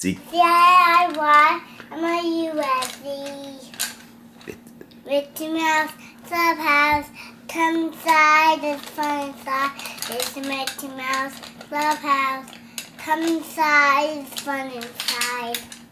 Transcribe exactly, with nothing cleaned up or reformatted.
See? C I Y M O U S E. Mickey Mouse Clubhouse. Come inside, it's fun inside. It's the Mickey Mouse Clubhouse. Come inside, it's fun inside.